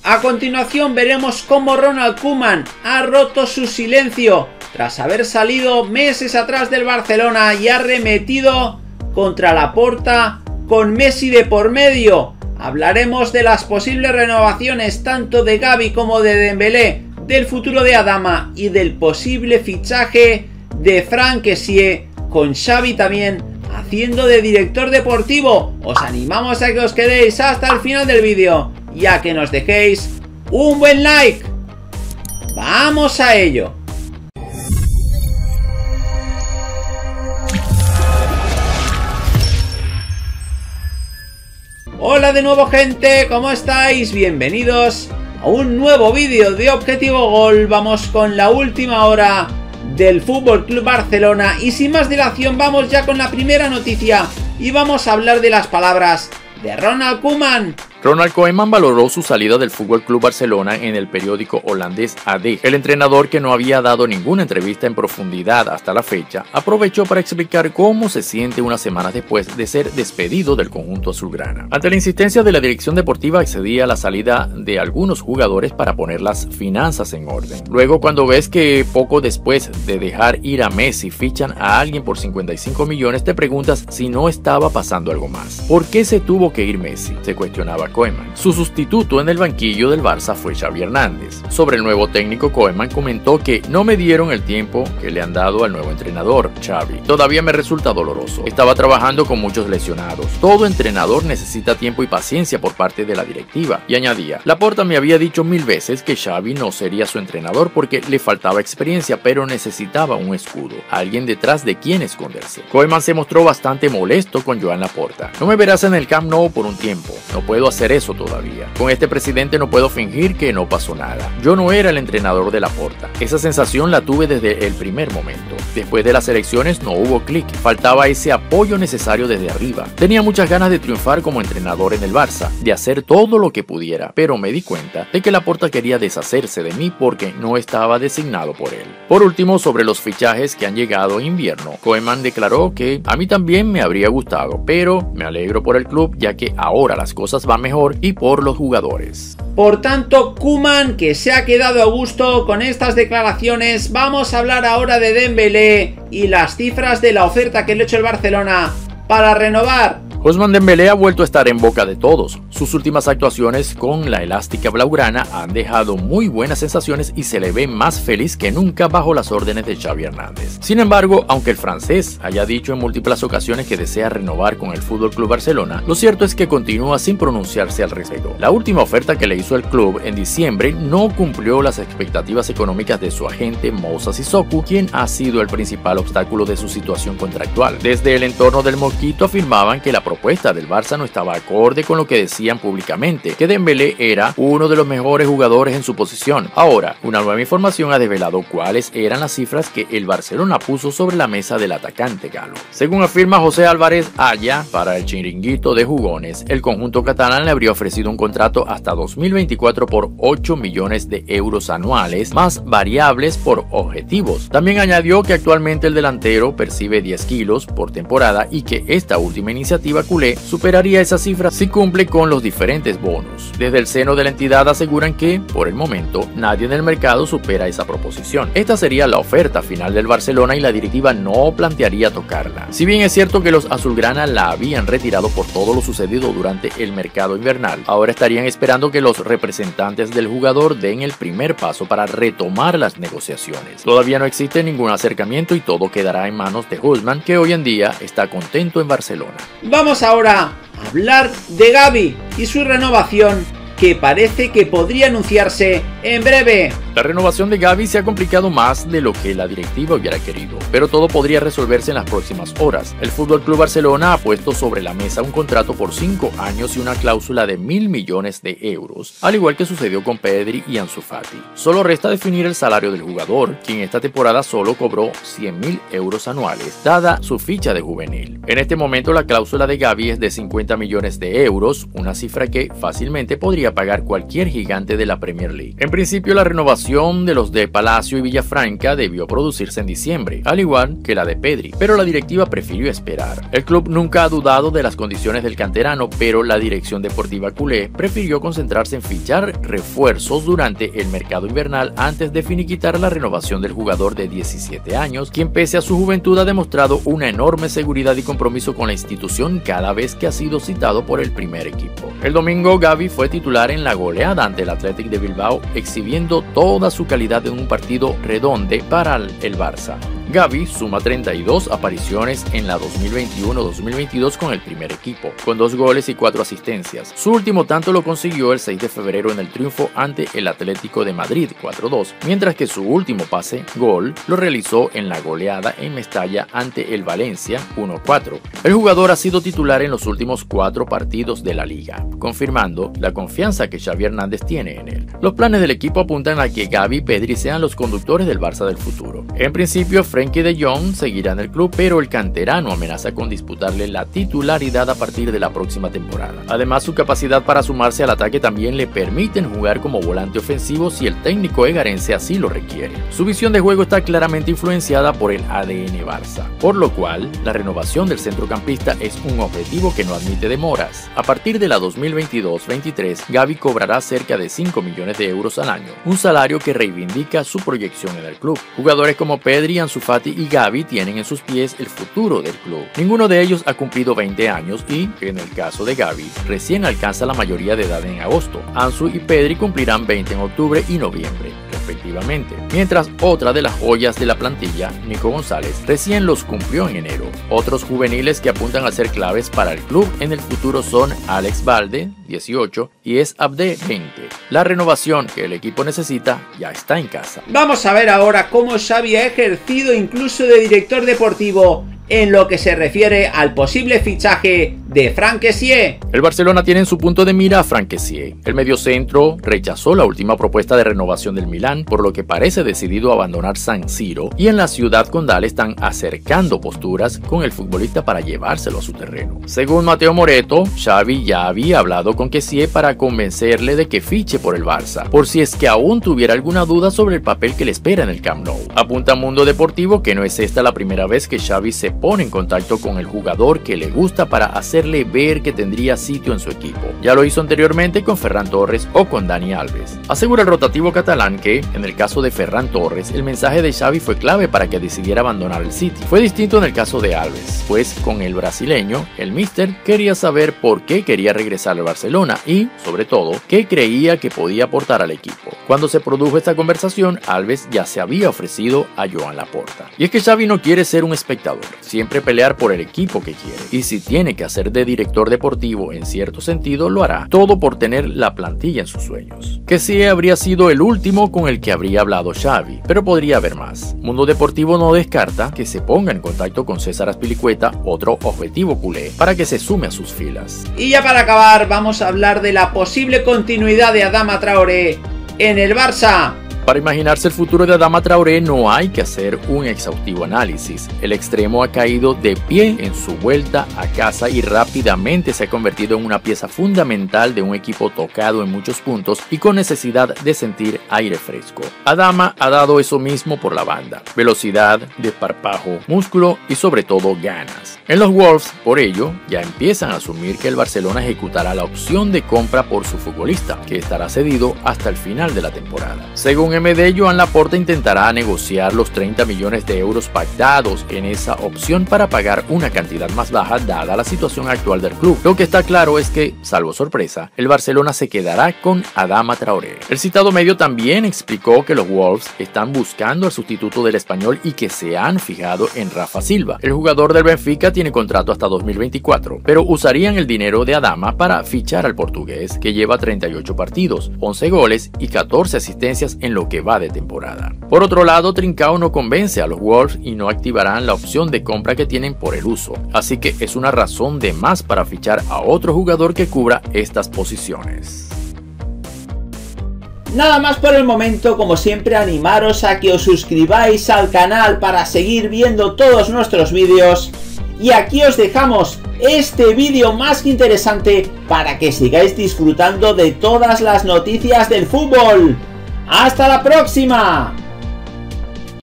A continuación veremos cómo Ronald Koeman ha roto su silencio tras haber salido meses atrás del Barcelona y ha arremetido contra Laporta con Messi de por medio. Hablaremos de las posibles renovaciones tanto de Gavi como de Dembélé, del futuro de Adama y del posible fichaje de Franck Kessié, con Xavi también haciendo de director deportivo. Os animamos a que os quedéis hasta el final del vídeo y a que nos dejéis un buen like. ¡Vamos a ello! Hola de nuevo, gente, ¿cómo estáis? Bienvenidos a un nuevo vídeo de Objetivo Gol. Vamos con la última hora del Fútbol Club Barcelona y sin más dilación vamos ya con la primera noticia y vamos a hablar de las palabras de Ronald Koeman. Ronald Koeman valoró su salida del Fútbol Club Barcelona en el periódico holandés AD. El entrenador, que no había dado ninguna entrevista en profundidad hasta la fecha, aprovechó para explicar cómo se siente unas semanas después de ser despedido del conjunto azulgrana. Ante la insistencia de la dirección deportiva, accedía a la salida de algunos jugadores para poner las finanzas en orden. Luego, cuando ves que poco después de dejar ir a Messi fichan a alguien por 55 millones, te preguntas si no estaba pasando algo más. ¿Por qué se tuvo que ir Messi?, se cuestionaba Koeman. Su sustituto en el banquillo del Barça fue Xavi Hernández. Sobre el nuevo técnico, Koeman comentó que no me dieron el tiempo que le han dado al nuevo entrenador, Xavi. Todavía me resulta doloroso. Estaba trabajando con muchos lesionados. Todo entrenador necesita tiempo y paciencia por parte de la directiva. Y añadía, Laporta me había dicho 1000 veces que Xavi no sería su entrenador porque le faltaba experiencia, pero necesitaba un escudo, alguien detrás de quien esconderse. Koeman se mostró bastante molesto con Joan Laporta. No me verás en el Camp Nou por un tiempo. No puedo hacer eso todavía. Con este presidente no puedo fingir que no pasó nada. Yo no era el entrenador de Laporta. Esa sensación la tuve desde el primer momento. Después de las elecciones no hubo clic. Faltaba ese apoyo necesario desde arriba. Tenía muchas ganas de triunfar como entrenador en el Barça, de hacer todo lo que pudiera, pero me di cuenta de que Laporta quería deshacerse de mí porque no estaba designado por él. Por último, sobre los fichajes que han llegado en invierno, Koeman declaró que a mí también me habría gustado, pero me alegro por el club ya que ahora las cosas van mejor y por los jugadores. Por tanto, Koeman, que se ha quedado a gusto con estas declaraciones. Vamos a hablar ahora de Dembélé y las cifras de la oferta que le ha hecho el Barcelona para renovar. Ousmane Dembélé ha vuelto a estar en boca de todos. Sus últimas actuaciones con la elástica blaugrana han dejado muy buenas sensaciones y se le ve más feliz que nunca bajo las órdenes de Xavi Hernández. Sin embargo, aunque el francés haya dicho en múltiples ocasiones que desea renovar con el FC Barcelona, lo cierto es que continúa sin pronunciarse al respecto. La última oferta que le hizo el club en diciembre no cumplió las expectativas económicas de su agente Moussa Sissoko, quien ha sido el principal obstáculo de su situación contractual. Desde el entorno del Mosquito afirmaban que la propuesta del Barça no estaba acorde con lo que decían públicamente, que Dembélé era uno de los mejores jugadores en su posición. Ahora, una nueva información ha desvelado cuáles eran las cifras que el Barcelona puso sobre la mesa del atacante galo. Según afirma José Álvarez Aya, para el chiringuito de jugones, el conjunto catalán le habría ofrecido un contrato hasta 2024 por 8 millones de euros anuales, más variables por objetivos. También añadió que actualmente el delantero percibe 10 kilos por temporada y que esta última iniciativa culé superaría esa cifra si cumple con los diferentes bonos. Desde el seno de la entidad aseguran que, por el momento, nadie en el mercado supera esa proposición. Esta sería la oferta final del Barcelona y la directiva no plantearía tocarla. Si bien es cierto que los azulgrana la habían retirado por todo lo sucedido durante el mercado invernal, ahora estarían esperando que los representantes del jugador den el primer paso para retomar las negociaciones. Todavía no existe ningún acercamiento y todo quedará en manos de Ousmane, que hoy en día está contento en Barcelona. Vamos ahora a hablar de Gavi y su renovación, que parece que podría anunciarse en breve. La renovación de Gavi se ha complicado más de lo que la directiva hubiera querido, pero todo podría resolverse en las próximas horas. El FC Barcelona ha puesto sobre la mesa un contrato por 5 años y una cláusula de 1.000 millones de euros, al igual que sucedió con Pedri y Ansu Fati. Solo resta definir el salario del jugador, quien esta temporada solo cobró 100.000 euros anuales, dada su ficha de juvenil. En este momento la cláusula de Gavi es de 50 millones de euros, una cifra que fácilmente podría pagar cualquier gigante de la Premier League. En principio, la renovación de los de Palacio y Villafranca debió producirse en diciembre, al igual que la de Pedri, pero la directiva prefirió esperar. El club nunca ha dudado de las condiciones del canterano, pero la dirección deportiva culé prefirió concentrarse en fichar refuerzos durante el mercado invernal antes de finiquitar la renovación del jugador de 17 años, quien pese a su juventud ha demostrado una enorme seguridad y compromiso con la institución cada vez que ha sido citado por el primer equipo. El domingo, Gavi fue titular en la goleada ante el Athletic de Bilbao, exhibiendo toda su calidad en un partido redonde para el Barça. Gavi suma 32 apariciones en la 2021-2022 con el primer equipo, con 2 goles y 4 asistencias. Su último tanto lo consiguió el 6 de febrero en el triunfo ante el Atlético de Madrid 4-2, mientras que su último pase, gol, lo realizó en la goleada en Mestalla ante el Valencia 1-4. El jugador ha sido titular en los últimos 4 partidos de la liga, confirmando la confianza que Xavi Hernández tiene en él. Los planes del equipo apuntan a que Gavi y Pedri sean los conductores del Barça del futuro. En principio, Frenkie de Jong seguirá en el club, pero el canterano amenaza con disputarle la titularidad a partir de la próxima temporada. Además, su capacidad para sumarse al ataque también le permiten jugar como volante ofensivo si el técnico egarense así lo requiere. Su visión de juego está claramente influenciada por el ADN Barça, por lo cual la renovación del centrocampista es un objetivo que no admite demoras. A partir de la 2022-23, Gavi cobrará cerca de 5 millones de euros al año, un salario que reivindica su proyección en el club. Jugadores como Pedri, Ansu Fati y Gavi tienen en sus pies el futuro del club. Ninguno de ellos ha cumplido 20 años y, en el caso de Gavi, recién alcanza la mayoría de edad en agosto. Ansu y Pedri cumplirán 20 en octubre y noviembre, respectivamente. Mientras otra de las joyas de la plantilla, Nico González, recién los cumplió en enero. Otros juveniles que apuntan a ser claves para el club en el futuro son Alex Balde, 18, y Es Abde, 20. La renovación que el equipo necesita ya está en casa. Vamos a ver ahora cómo Xavi ha ejercido incluso de director deportivo en lo que se refiere al posible fichaje de Franck Kessié. El Barcelona tiene en su punto de mira a Franck Kessié. El mediocentro rechazó la última propuesta de renovación del Milán, por lo que parece decidido a abandonar San Siro, y en la ciudad condal están acercando posturas con el futbolista para llevárselo a su terreno. Según Mateo Moretto, Xavi ya había hablado con Kessié para convencerle de que fiche por el Barça, por si es que aún tuviera alguna duda sobre el papel que le espera en el Camp Nou. Apunta Mundo Deportivo que no es esta la primera vez que Xavi se pone en contacto con el jugador que le gusta para hacerle ver que tendría sitio en su equipo. Ya lo hizo anteriormente con Ferran Torres o con Dani Alves. Asegura el rotativo catalán que, en el caso de Ferran Torres, el mensaje de Xavi fue clave para que decidiera abandonar el City. Fue distinto en el caso de Alves, pues con el brasileño, el míster quería saber por qué quería regresar al Barcelona y, sobre todo, qué creía que podía aportar al equipo. Cuando se produjo esta conversación, Alves ya se había ofrecido a Joan Laporta. Y es que Xavi no quiere ser un espectador, siempre pelear por el equipo que quiere, y si tiene que hacer de director deportivo en cierto sentido lo hará, todo por tener la plantilla en sus sueños. Kessié habría sido el último con el que habría hablado Xavi, pero podría haber más. Mundo Deportivo no descarta que se ponga en contacto con César Azpilicueta, otro objetivo culé, para que se sume a sus filas. Y ya para acabar vamos a hablar de la posible continuidad de Adama Traoré en el Barça. Para imaginarse el futuro de Adama Traoré no hay que hacer un exhaustivo análisis. El extremo ha caído de pie en su vuelta a casa y rápidamente se ha convertido en una pieza fundamental de un equipo tocado en muchos puntos y con necesidad de sentir aire fresco. Adama ha dado eso mismo por la banda: velocidad, desparpajo, músculo y sobre todo ganas. En los Wolves, por ello, ya empiezan a asumir que el Barcelona ejecutará la opción de compra por su futbolista, que estará cedido hasta el final de la temporada. Según MD, Joan Laporta intentará negociar los 30 millones de euros pactados en esa opción para pagar una cantidad más baja dada la situación actual del club. Lo que está claro es que, salvo sorpresa, el Barcelona se quedará con Adama Traoré. El citado medio también explicó que los Wolves están buscando al sustituto del español y que se han fijado en Rafa Silva. El jugador del Benfica tiene contrato hasta 2024, pero usarían el dinero de Adama para fichar al portugués, que lleva 38 partidos, 11 goles y 14 asistencias en lo que va de temporada. Por otro lado, Trincao no convence a los Wolves y no activarán la opción de compra que tienen por el uso, así que es una razón de más para fichar a otro jugador que cubra estas posiciones. Nada más por el momento. Como siempre, animaros a que os suscribáis al canal para seguir viendo todos nuestros vídeos, y aquí os dejamos este vídeo más que interesante para que sigáis disfrutando de todas las noticias del fútbol. ¡Hasta la próxima!